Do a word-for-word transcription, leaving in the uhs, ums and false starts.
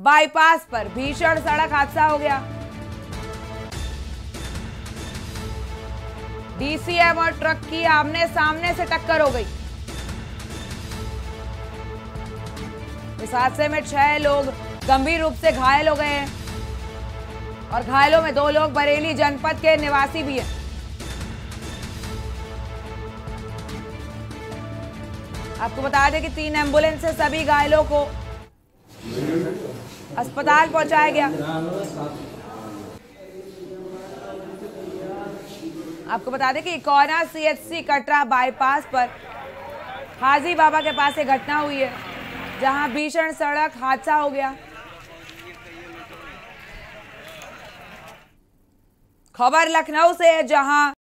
Bypass पर भीषण सड़क हादसा हो गया। डीसीएम और ट्रक की आमने सामने से टक्कर हो गई। इस हादसे में छह लोग गंभीर रूप से घायल हो गए हैं और घायलों में दो लोग बरेली जनपद के निवासी भी हैं। आपको बता दें कि तीन एम्बुलेंस से सभी घायलों को अस्पताल पहुंचाया गया। आपको बता दें कि इकोना सीएचसी कटरा बाईपास पर हाजी बाबा के पास एक घटना हुई है, जहां भीषण सड़क हादसा हो गया। खबर लखनऊ से है, जहां